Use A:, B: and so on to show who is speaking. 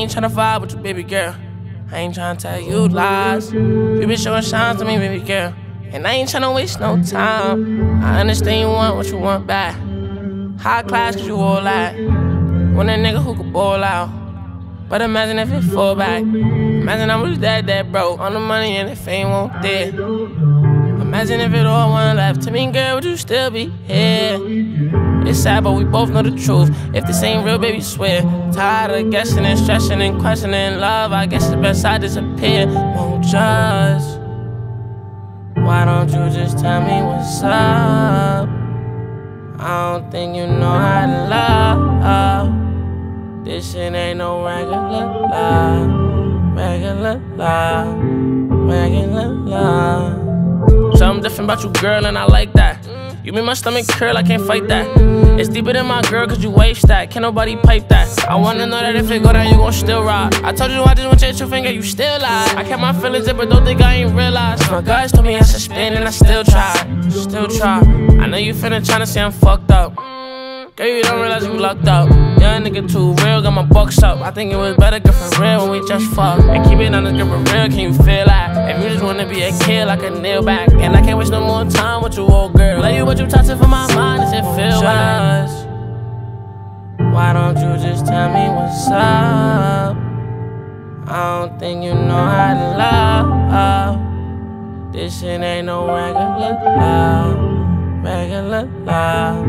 A: ain't tryna vibe with you, baby girl. I ain't tryna tell you lies. You been showing signs to me, baby girl. And I ain't tryna waste no time. I understand you want what you want back. High class cause you all that. Want a nigga who could ball out. But imagine if it fall back. Imagine I was dead broke. On the money and the fame won't there. Imagine if it all went left to me, girl, would you still be here? It's sad, but we both know the truth. If this ain't real, baby, swear. Tired of guessing and stressing and questioning love. I guess it's best I disappear. Won't judge. Why don't you just tell me what's up? I don't think you know how to love. This shit ain't no regular love. Regular love. Regular love. Something different about you, girl, and I like that. You make my stomach curl, I can't fight that. It's deeper than my girl, cause you wave stack. Can't nobody pipe that. I wanna know that if it go down, you gon' still ride. I told you I just want your true finger, you still lie. I kept my feelings in, but don't think I ain't realized. My guys told me I should spin, and I still try. Still try. I know you finna tryna say I'm fucked up. Girl, you don't realize you locked up. Young nigga too real, got my bucks up. I think it was better, girl, for real when we just fuck. And keep it on the girl, for real, can you feel that? If you just wanna be a kid, like a nail back. And I can't waste no more time with you, old girl. Love you, but you toxic for my mind, does it feel right? Why don't you just tell me what's up? I don't think you know how to love. This shit ain't no regular love. Regular love.